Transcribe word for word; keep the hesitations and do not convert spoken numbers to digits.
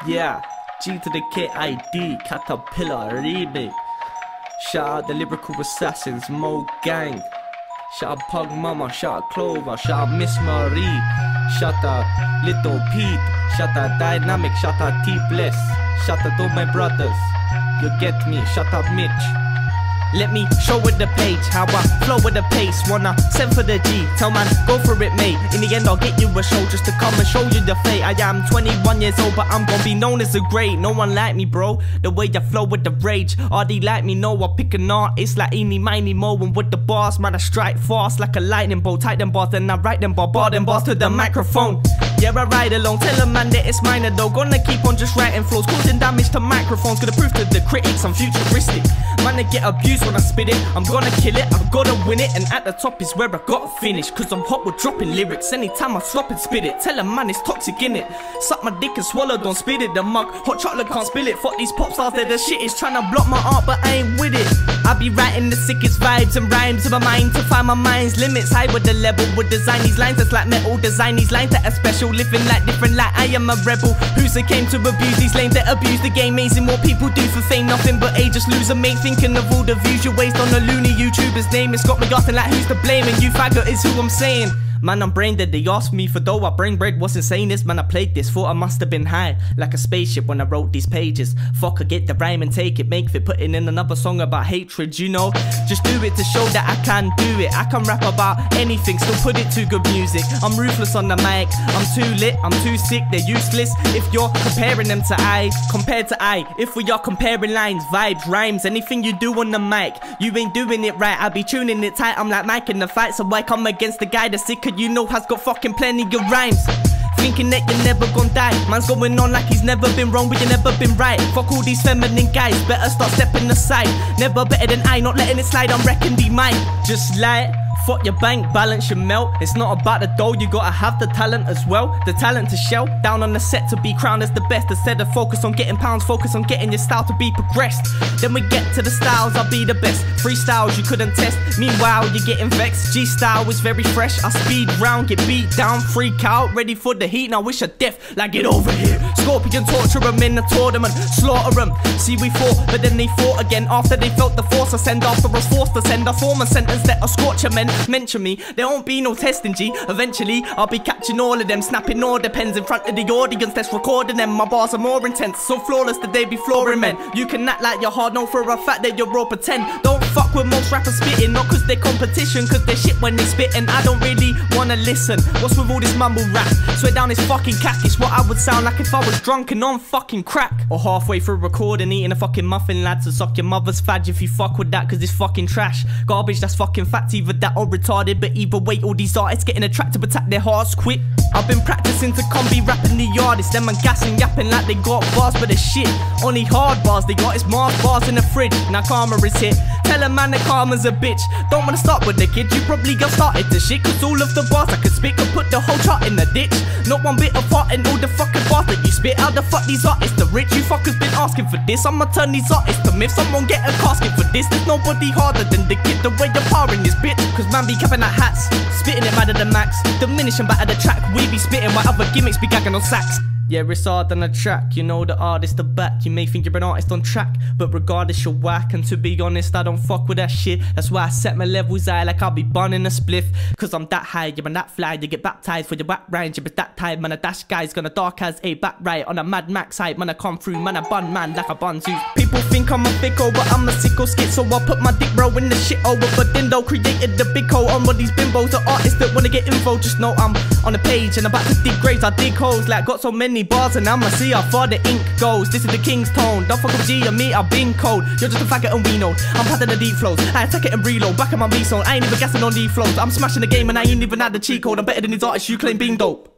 Yeah, G to the K I D, Caterpillar remix. Shout out the lyrical assassins, Mo Gang. Shout out Pug Mama, shout out Clover, shout out Miss Marie. Shout out Little Pete, shout out Dynamic, shout out T-Bless. Shout out all my brothers, you get me, shout out Mitch. Let me show with the page how I flow with the pace. Wanna send for the G, tell man go for it mate. In the end I'll get you a show just to come and show you the fate. I am twenty-one years old but I'm gonna be known as a great. No one like me bro, the way I flow with the rage. R D like me know I pick an artist like Eeny Miny Mo. And with the bars man I strike fast like a lightning bolt. Tight them bars then I write them bar, bar them bars to the microphone. Yeah I ride along, tell a man that it's mine though. Gonna keep on just writing flows, causing damage to microphones. Gonna prove to the critics I'm futuristic. Man I get abused when I spit it, I'm gonna kill it, I'm gonna win it. And at the top is where I gotta finish, cause I'm hot with dropping lyrics. Anytime I stop and spit it, tell a man it's toxic in it. Suck my dick and swallow, don't spit it. The mug, hot chocolate can't spill it. Fuck these pop stars, they're the shit is trying to block my art but I ain't with it. I be writing the sickest vibes and rhymes in my mind to find my mind's limits. High with the level, would design these lines that's like metal. Design these lines that are special, living like different like I am a rebel. Who's that came to abuse these lanes that abuse the game? Amazing what people do for fame, nothing but a just lose a mate. Thinking of all the views you waste on a loony YouTuber's name. It's got me gassing like who's to blame, and you faggot is who I'm saying. Man, I'm brain dead, they asked me for though I bring bread. What's insane this, man, I played this. Thought I must have been high, like a spaceship when I wrote these pages. Fuck, I get the rhyme and take it, make it, putting in another song about hatred, you know. Just do it to show that I can do it. I can rap about anything, still put it to good music. I'm ruthless on the mic, I'm too lit, I'm too sick, they're useless. If you're comparing them to I, compared to I. If we are comparing lines, vibes, rhymes, anything you do on the mic, you ain't doing it right. I be tuning it tight, I'm like Mike in the fight. So I come against the guy that's sick, you know has got fucking plenty of rhymes. Thinking that you're never gonna die. Man's going on like he's never been wrong but you never been right. Fuck all these feminine guys, better start stepping aside. Never better than I, not letting it slide, I'm wrecking the mic. Just like fuck your bank balance, you melt. It's not about the dough, you gotta have the talent as well. The talent to shell, down on the set to be crowned as the best. Instead of focus on getting pounds, focus on getting your style to be progressed. Then we get to the styles, I'll be the best. Freestyles you couldn't test, meanwhile you're getting vexed. G-style is very fresh, I speed round, get beat down, freak out, ready for the heat, now wish a death, like get over here. Scorpion torture them in the tournament, slaughter them. See we fought, but then they fought again. After they felt the force, I send after was forced to send a form a sentence that a scorcher men. Mention me, there won't be no testing G. Eventually, I'll be catching all of them, snapping all the pens in front of the audience that's recording them. My bars are more intense, so flawless that they be flooring men. You can act like you're hard, know for a fact that you're all pretend. Don't fuck with most rappers spitting, not cause they're competition, cause they're shit when they spit and I don't really wanna listen. What's with all this mumble rap? Swear down this fucking cack, it's what I would sound like if I was drunk and on fucking crack. Or halfway through recording, eating a fucking muffin, lads. So suck your mother's fudge if you fuck with that, cause it's fucking trash. Garbage that's fucking facts, either that or retarded. But either way, all these artists getting attracted, attack their hearts quick. I've been practicing to combi rapping the artists. Them man gassing, yapping like they got bars, but the shit only hard bars they got is Mars bars in the fridge. Now karma is hit, tell a man that karma's a bitch. Don't wanna start with the kid, you probably got started to shit. Cause all of the bars I could spit could put the whole chart in the ditch. Not one bit of part in all the fucking bars that you spit. How the fuck these artists the rich? You fuckers been asking for this, I'ma turn these artists to myths. Someone get a casket for this. There's nobody harder than the kid, the way you're powering this bitch. Cause man be capping like hats, spitting it madder than max, diminishing back at the track. We be spitting while other gimmicks be gagging on sax. Yeah, it's hard on the track, you know the artist the back. You may think you're an artist on track, but regardless you're whack. And to be honest, I don't fuck with that shit. That's why I set my levels high like I'll be bunning a spliff. Cause I'm that high, you're that fly, you get baptized for your whack rhymes. You're that time, man, a dash guy's gonna dark as a back right. On a Mad Max hype, man, I come through, man, I bun man like a bun zoo. People think I'm a bicko, but I'm a sicko skit. So I put my dick bro in the shit over. But then though created the big hole on one of these bimbos. The artists that wanna get info, just know I'm on the page and about to dig graves. I dig holes like got so many bars and I'ma see how far the ink goes. This is the king's tone, don't fuck with G and me, I've been cold. You're just a faggot and we know, I'm passing the deep flows. I attack it and reload, back in my beat zone. I ain't even gassing on these flows. I'm smashing the game and I ain't even had the cheat code. I'm better than these artists you claim being dope.